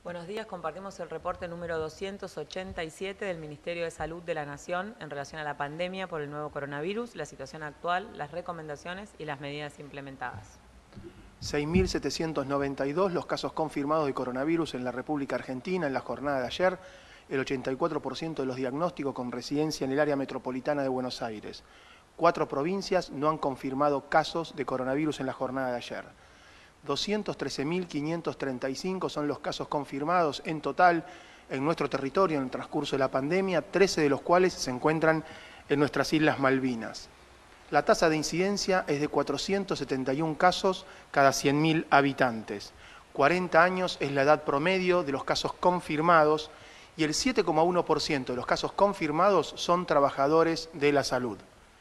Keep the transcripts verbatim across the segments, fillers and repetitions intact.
Buenos días, compartimos el reporte número doscientos ochenta y siete del Ministerio de Salud de la Nación en relación a la pandemia por el nuevo coronavirus, la situación actual, las recomendaciones y las medidas implementadas. seis mil setecientos noventa y dos los casos confirmados de coronavirus en la República Argentina en la jornada de ayer, el ochenta y cuatro por ciento de los diagnósticos con residencia en el área metropolitana de Buenos Aires. Cuatro provincias no han confirmado casos de coronavirus en la jornada de ayer. doscientos trece mil quinientos treinta y cinco son los casos confirmados en total en nuestro territorio en el transcurso de la pandemia, trece de los cuales se encuentran en nuestras Islas Malvinas. La tasa de incidencia es de cuatrocientos setenta y uno casos cada cien mil habitantes. cuarenta años es la edad promedio de los casos confirmados y el siete coma uno por ciento de los casos confirmados son trabajadores de la salud.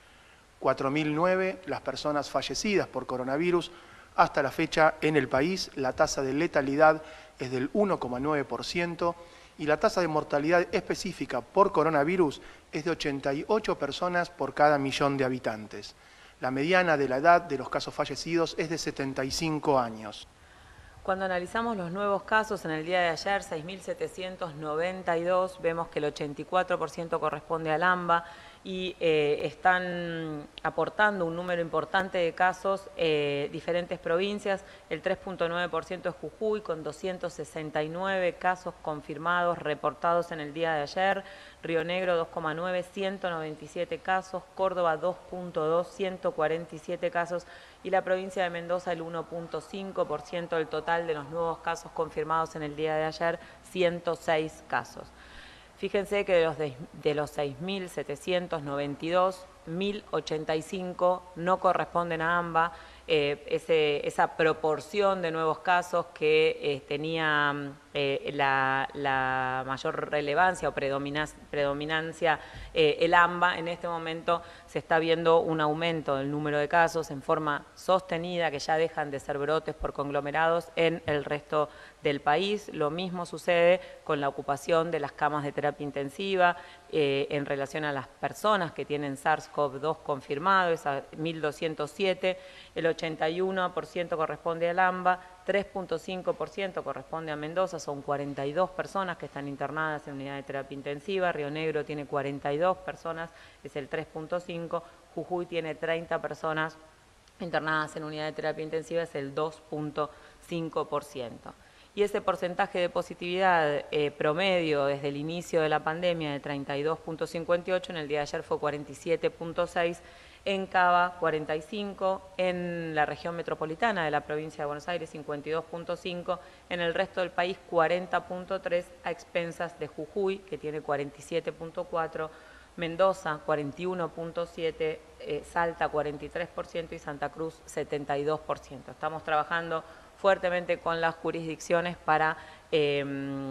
cuatro mil nueve las personas fallecidas por coronavirus. Hasta la fecha, en el país, la tasa de letalidad es del uno coma nueve por ciento y la tasa de mortalidad específica por coronavirus es de ochenta y ocho personas por cada millón de habitantes. La mediana de la edad de los casos fallecidos es de setenta y cinco años. Cuando analizamos los nuevos casos en el día de ayer, seis mil setecientos noventa y dos, vemos que el ochenta y cuatro por ciento corresponde al AMBA y eh, están aportando un número importante de casos eh, diferentes provincias. El tres punto nueve por ciento es Jujuy, con doscientos sesenta y nueve casos confirmados, reportados en el día de ayer. Río Negro, dos coma nueve, ciento noventa y siete casos. Córdoba, dos punto dos, ciento cuarenta y siete casos. Y la provincia de Mendoza, el uno punto cinco por ciento del total de los nuevos casos confirmados en el día de ayer, ciento seis casos. Fíjense que de los, de, de los seis mil setecientos noventa y dos, mil ochenta y cinco no corresponden a AMBA. Eh, ese, esa proporción de nuevos casos que eh, tenía eh, la, la mayor relevancia o predominancia, predominancia eh, el AMBA, en este momento se está viendo un aumento del número de casos en forma sostenida, que ya dejan de ser brotes por conglomerados en el resto del país. Lo mismo sucede con la ocupación de las camas de terapia intensiva eh, en relación a las personas que tienen SARS CoV dos confirmado, es a mil doscientos siete, el ochenta y uno por ciento corresponde al AMBA, tres punto cinco por ciento corresponde a Mendoza, son cuarenta y dos personas que están internadas en unidad de terapia intensiva. Río Negro tiene cuarenta y dos personas, es el tres punto cinco, Jujuy tiene treinta personas internadas en unidad de terapia intensiva, es el dos punto cinco por ciento. Y ese porcentaje de positividad eh, promedio desde el inicio de la pandemia de treinta y dos punto cincuenta y ocho, en el día de ayer fue cuarenta y siete punto seis, en Cava cuarenta y cinco, en la región metropolitana de la provincia de Buenos Aires cincuenta y dos punto cinco, en el resto del país cuarenta punto tres, a expensas de Jujuy, que tiene cuarenta y siete punto cuatro, Mendoza cuarenta y uno punto siete, eh, Salta cuarenta y tres por ciento y Santa Cruz setenta y dos por ciento. Estamos trabajando fuertemente con las jurisdicciones para eh,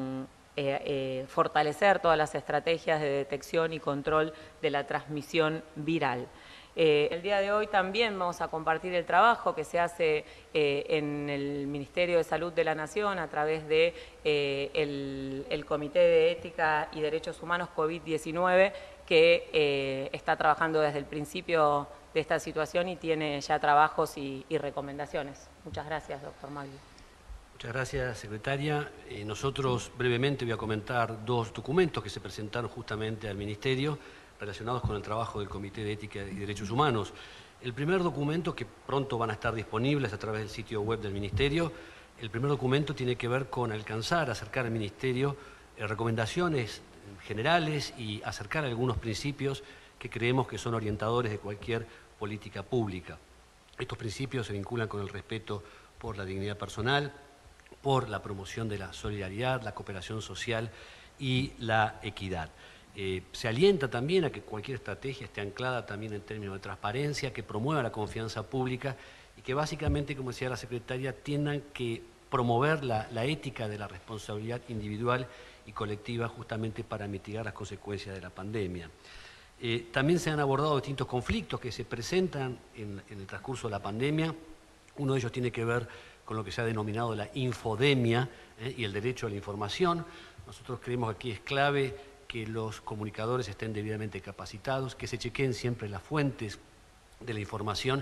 eh, eh, fortalecer todas las estrategias de detección y control de la transmisión viral. Eh, el día de hoy también vamos a compartir el trabajo que se hace eh, en el Ministerio de Salud de la Nación a través de eh, el, el Comité de Ética y Derechos Humanos COVID diecinueve, que eh, está trabajando desde el principio de esta situación y tiene ya trabajos y, y recomendaciones. Muchas gracias, doctor Magli. Muchas gracias, secretaria. Eh, nosotros brevemente voy a comentar dos documentos que se presentaron justamente al Ministerio relacionados con el trabajo del Comité de Ética y Derechos Humanos. El primer documento, que pronto van a estar disponibles a través del sitio web del Ministerio, el primer documento tiene que ver con alcanzar, acercar al Ministerio eh, recomendaciones generales y acercar algunos principios que creemos que son orientadores de cualquier política pública. Estos principios se vinculan con el respeto por la dignidad personal, por la promoción de la solidaridad, la cooperación social y la equidad. Eh, se alienta también a que cualquier estrategia esté anclada también en términos de transparencia, que promueva la confianza pública y que básicamente, como decía la secretaria, tiendan que promover la, la ética de la responsabilidad individual y colectiva justamente para mitigar las consecuencias de la pandemia. Eh, también se han abordado distintos conflictos que se presentan en, en el transcurso de la pandemia. Uno de ellos tiene que ver con lo que se ha denominado la infodemia eh, y el derecho a la información. Nosotros creemos que aquí es clave que los comunicadores estén debidamente capacitados, que se chequeen siempre las fuentes de la información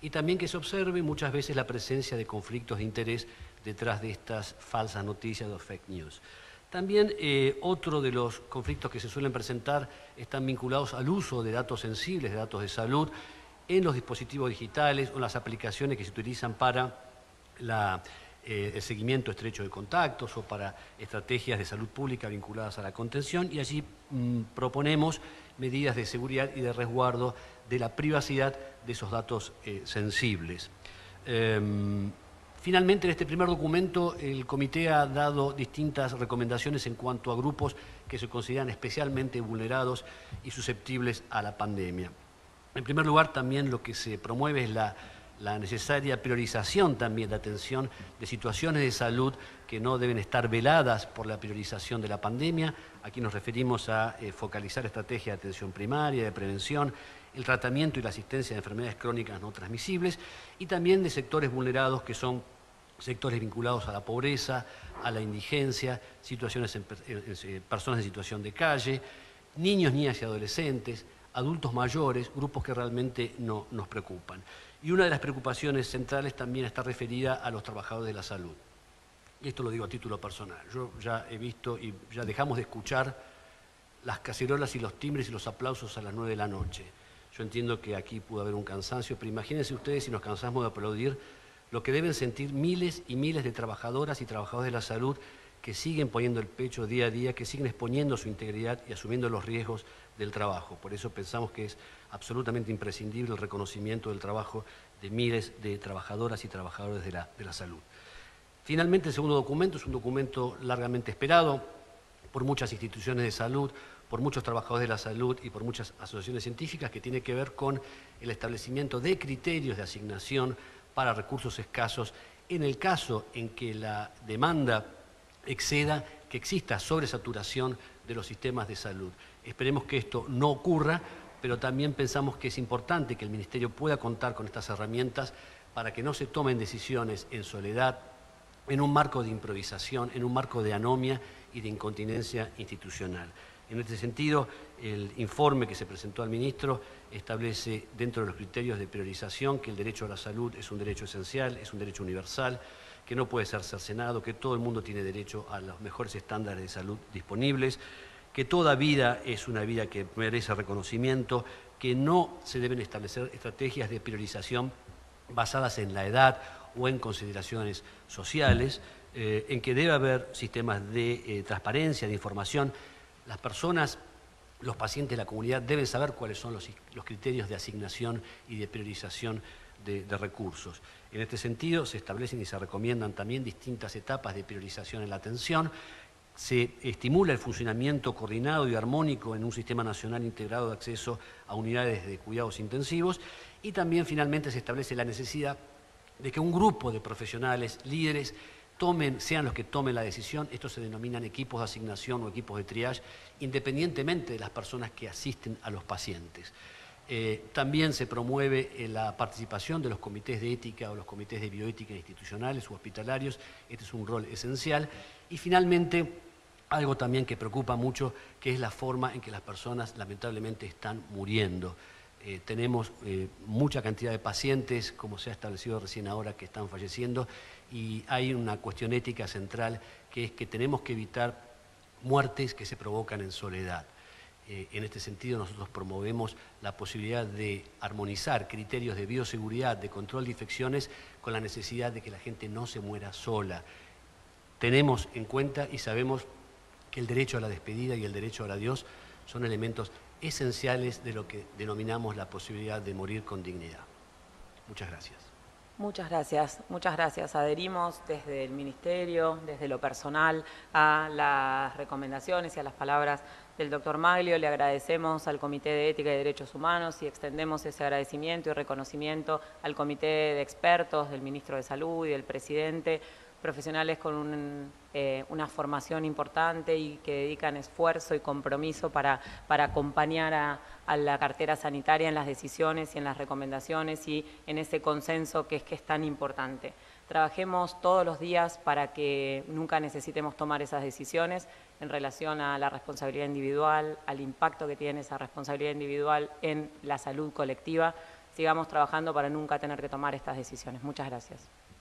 y también que se observe muchas veces la presencia de conflictos de interés detrás de estas falsas noticias o fake news. También eh, otro de los conflictos que se suelen presentar están vinculados al uso de datos sensibles, de datos de salud, en los dispositivos digitales o en las aplicaciones que se utilizan para la, eh, el seguimiento estrecho de contactos o para estrategias de salud pública vinculadas a la contención, y allí mmm, proponemos medidas de seguridad y de resguardo de la privacidad de esos datos eh, sensibles. Eh, finalmente, en este primer documento, el comité ha dado distintas recomendaciones en cuanto a grupos que se consideran especialmente vulnerados y susceptibles a la pandemia. En primer lugar, también lo que se promueve es la, la necesaria priorización también de atención de situaciones de salud que no deben estar veladas por la priorización de la pandemia. Aquí nos referimos a eh, focalizar estrategias de atención primaria, de prevención, el tratamiento y la asistencia de enfermedades crónicas no transmisibles, y también de sectores vulnerados que son sectores vinculados a la pobreza, a la indigencia, situaciones en, en, en personas en situación de calle, niños, niñas y adolescentes, adultos mayores, grupos que realmente no, nos preocupan. Y una de las preocupaciones centrales también está referida a los trabajadores de la salud. Y esto lo digo a título personal. Yo ya he visto y ya dejamos de escuchar las cacerolas y los timbres y los aplausos a las nueve de la noche. Yo entiendo que aquí pudo haber un cansancio, pero imagínense ustedes si nos cansamos de aplaudir lo que deben sentir miles y miles de trabajadoras y trabajadores de la salud que siguen poniendo el pecho día a día, que siguen exponiendo su integridad y asumiendo los riesgos del trabajo. Por eso pensamos que es absolutamente imprescindible el reconocimiento del trabajo de miles de trabajadoras y trabajadores de la, de la salud. Finalmente, el segundo documento es un documento largamente esperado por muchas instituciones de salud, por muchos trabajadores de la salud y por muchas asociaciones científicas, que tiene que ver con el establecimiento de criterios de asignación para recursos escasos en el caso en que la demanda exceda, que exista sobresaturación de los sistemas de salud. Esperemos que esto no ocurra, pero también pensamos que es importante que el Ministerio pueda contar con estas herramientas para que no se tomen decisiones en soledad, en un marco de improvisación, en un marco de anomia y de incontinencia institucional. En este sentido, el informe que se presentó al ministro establece dentro de los criterios de priorización que el derecho a la salud es un derecho esencial, es un derecho universal, que no puede ser cercenado, que todo el mundo tiene derecho a los mejores estándares de salud disponibles, que toda vida es una vida que merece reconocimiento, que no se deben establecer estrategias de priorización basadas en la edad o en consideraciones sociales, eh, en que debe haber sistemas de eh, transparencia, de información. Las personas, los pacientes, la comunidad deben saber cuáles son los, los criterios de asignación y de priorización de, de recursos. En este sentido, se establecen y se recomiendan también distintas etapas de priorización en la atención. Se estimula el funcionamiento coordinado y armónico en un sistema nacional integrado de acceso a unidades de cuidados intensivos, y también finalmente se establece la necesidad de que un grupo de profesionales, líderes, tomen, sean los que tomen la decisión. Estos se denominan equipos de asignación o equipos de triage, independientemente de las personas que asisten a los pacientes. Eh, también se promueve eh, la participación de los comités de ética o los comités de bioética institucionales u hospitalarios. Este es un rol esencial. Y finalmente, algo también que preocupa mucho, que es la forma en que las personas lamentablemente están muriendo. Eh, tenemos eh, mucha cantidad de pacientes, como se ha establecido recién ahora, que están falleciendo, y hay una cuestión ética central, que es que tenemos que evitar muertes que se provocan en soledad. Eh, en este sentido, nosotros promovemos la posibilidad de armonizar criterios de bioseguridad, de control de infecciones, con la necesidad de que la gente no se muera sola. Tenemos en cuenta y sabemos que el derecho a la despedida y el derecho al adiós son elementos esenciales de lo que denominamos la posibilidad de morir con dignidad. Muchas gracias. Muchas gracias, muchas gracias. Adherimos desde el Ministerio, desde lo personal, a las recomendaciones y a las palabras del doctor Maglio. Le agradecemos al Comité de Ética y Derechos Humanos y extendemos ese agradecimiento y reconocimiento al Comité de Expertos del Ministro de Salud y del Presidente, profesionales con un, eh, una formación importante y que dedican esfuerzo y compromiso para, para acompañar a, a la cartera sanitaria en las decisiones y en las recomendaciones y en ese consenso que es que es tan importante. Trabajemos todos los días para que nunca necesitemos tomar esas decisiones en relación a la responsabilidad individual, al impacto que tiene esa responsabilidad individual en la salud colectiva. sigamos trabajando para nunca tener que tomar estas decisiones. Muchas gracias.